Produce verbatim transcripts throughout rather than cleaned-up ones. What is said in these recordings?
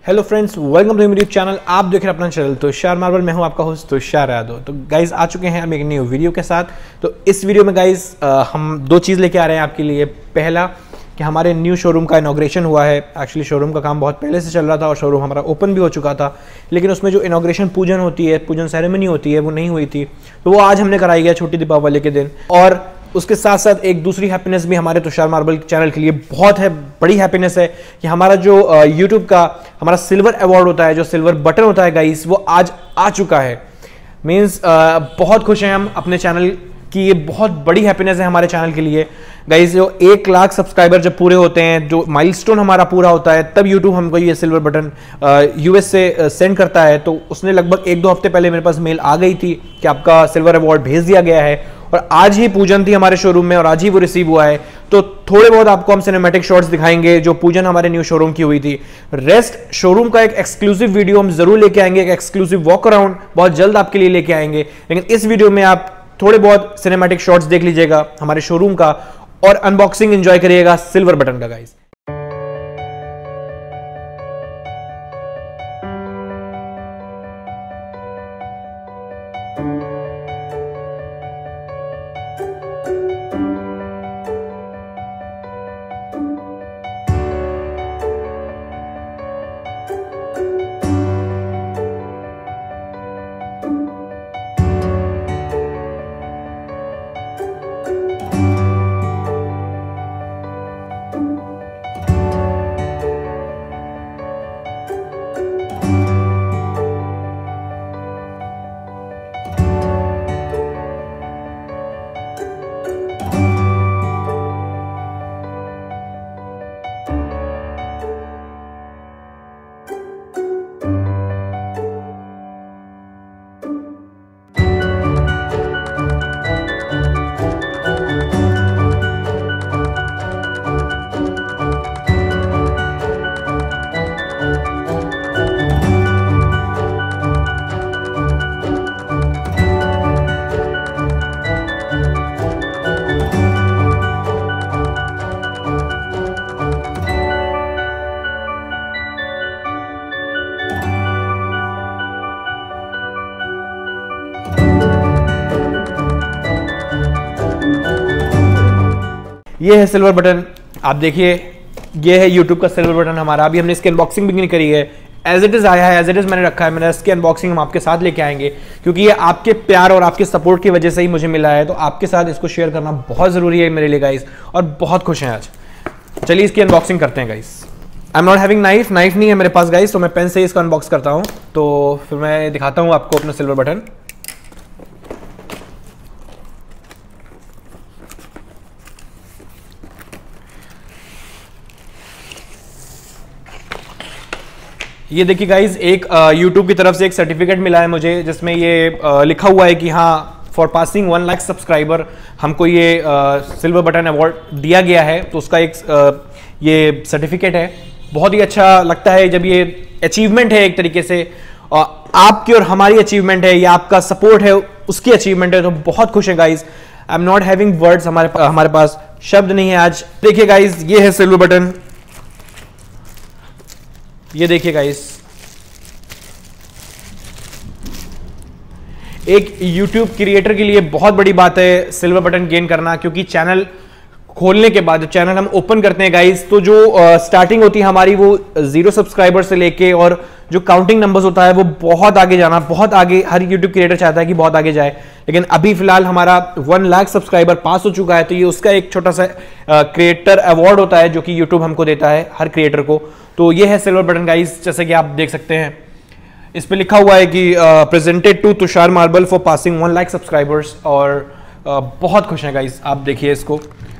Hello friends, welcome to YouTube channel. आप देख रहे हैं अपना चैनल तुषार मार्बल। मैं हूं आपका होस्ट तुषार यादव। तो गाइज आ चुके हैं हम एक न्यू वीडियो के साथ। तो इस वीडियो में गाइज हम दो चीज़ लेके आ रहे हैं आपके लिए। पहला कि हमारे न्यू शोरूम का इनॉग्रेशन हुआ है। एक्चुअली शोरूम का काम बहुत पहले से चल रहा था और शोरूम हमारा ओपन भी हो चुका था, लेकिन उसमें जो इनॉग्रेशन पूजन होती है, पूजन सेरेमनी होती है, वो नहीं हुई थी। तो वो आज हमने कराई है छोटी दीपावली के दिन। और उसके साथ साथ एक दूसरी हैप्पीनेस भी हमारे तुषार मार्बल चैनल के लिए बहुत है, बड़ी हैप्पीनेस है कि हमारा जो यूट्यूब का हमारा सिल्वर अवार्ड होता है, जो सिल्वर बटन होता है गाइस, वो आज आ चुका है। मीन्स बहुत खुश हैं हम अपने चैनल की। ये बहुत बड़ी हैप्पीनेस है हमारे चैनल के लिए गाइस। जो एक लाख सब्सक्राइबर जब पूरे होते हैं, जो माइलस्टोन हमारा पूरा होता है, तब यूट्यूब हमको ये सिल्वर बटन यूएस से सेंड करता है। तो उसने लगभग एक दो हफ्ते पहले मेरे पास मेल आ गई थी कि आपका सिल्वर अवार्ड भेज दिया गया है, और आज ही पूजन थी हमारे शोरूम में और आज ही वो रिसीव हुआ है। तो थोड़े बहुत आपको हम सिनेमैटिक शॉट्स दिखाएंगे जो पूजन हमारे न्यू शोरूम की हुई थी। रेस्ट शोरूम का एक एक्सक्लूसिव वीडियो हम जरूर लेके आएंगे, एक एक्सक्लूसिव वॉक अराउंड बहुत जल्द आपके लिए लेके आएंगे। लेकिन इस वीडियो में आप थोड़े बहुत सिनेमैटिक शॉट्स देख लीजिएगा हमारे शोरूम का और अनबॉक्सिंग एंजॉय करिएगा सिल्वर बटन का गाइस। ये है सिल्वर बटन, आप देखिए। ये है यूट्यूब का सिल्वर बटन हमारा। अभी हमने इसकी अनबॉक्सिंग भी नहीं करी है, एज इट इज आया है, एज इट इज मैंने रखा है। मैंने इसकी अनबॉक्सिंग हम आपके साथ लेके आएंगे, क्योंकि ये आपके प्यार और आपके सपोर्ट की वजह से ही मुझे मिला है। तो आपके साथ इसको शेयर करना बहुत जरूरी है मेरे लिए गाइस, और बहुत खुश हैं आज। चलिए इसकी अनबॉक्सिंग करते हैं guys. I am not having knife, knife नहीं है मेरे पास गाइस, तो मैं पेन से ही इसको अनबॉक्स करता हूँ। तो फिर मैं दिखाता हूँ आपको अपना सिल्वर बटन। ये देखिए गाइज, एक यूट्यूब की तरफ से एक सर्टिफिकेट मिला है मुझे, जिसमें ये uh, लिखा हुआ है कि हाँ, for passing one lakh subscriber हमको ये सिल्वर बटन अवार्ड दिया गया है। तो उसका एक uh, ये सर्टिफिकेट है। बहुत ही अच्छा लगता है जब ये अचीवमेंट है एक तरीके से, uh, आपकी और हमारी अचीवमेंट है, या आपका सपोर्ट है उसकी अचीवमेंट है। तो बहुत खुश है guys. I am not having words, हमारे हमारे पास शब्द नहीं है आज। देखिए गाइज, ये है सिल्वर बटन। ये देखिए गाइस, एक YouTube क्रिएटर के लिए बहुत बड़ी बात है सिल्वर बटन गेन करना, क्योंकि चैनल खोलने के बाद जब चैनल हम ओपन करते हैं गाइस, तो जो स्टार्टिंग uh, होती है हमारी, वो जीरो सब्सक्राइबर से लेके और जो काउंटिंग नंबर्स होता है वो बहुत आगे जाना, बहुत आगे। हर यूट्यूब क्रिएटर चाहता है कि बहुत आगे जाए, लेकिन अभी फिलहाल हमारा वन लाख सब्सक्राइबर पास हो चुका है। तो ये उसका एक छोटा सा क्रिएटर अवार्ड होता है जो कि यूट्यूब हमको देता है हर क्रिएटर को। तो ये है सिल्वर बटन गाइस, जैसे कि आप देख सकते हैं। इस पे लिखा हुआ है कि presented to Tushar Marble for passing one lakh subscribers. और uh, बहुत खुश हैं गाइस, आप देखिए इसको।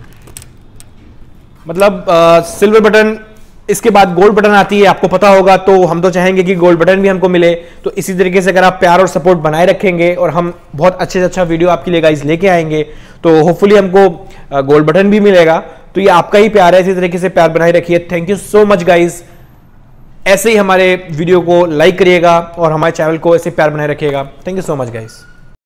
मतलब सिल्वर uh, बटन, इसके बाद गोल्ड बटन आती है, आपको पता होगा। तो हम तो चाहेंगे कि गोल्ड बटन भी हमको मिले। तो इसी तरीके से अगर आप प्यार और सपोर्ट बनाए रखेंगे और हम बहुत अच्छे से अच्छा वीडियो आपके लिए गाइस लेके आएंगे, तो होपफुली हमको गोल्ड बटन भी मिलेगा। तो ये आपका ही प्यार है, इसी तरीके से प्यार बनाए रखिए। Thank you so much guys. ऐसे ही हमारे वीडियो को लाइक करिएगा और हमारे चैनल को ऐसे प्यार बनाए रखिएगा। Thank you so much guys.